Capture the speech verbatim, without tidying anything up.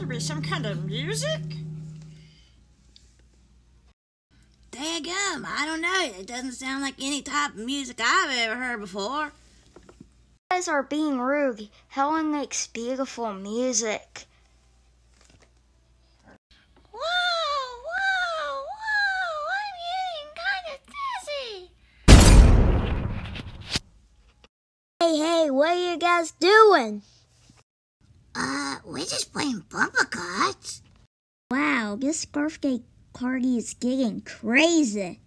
to be some kind of music? Daggum, I don't know. It doesn't sound like any type of music I've ever heard before. You guys are being rude. Helen makes beautiful music. Whoa, whoa, whoa, I'm getting kind of dizzy. Hey, hey, what are you guys doing? Uh, we're just playing bumper cards. Wow, this birthday party is getting crazy.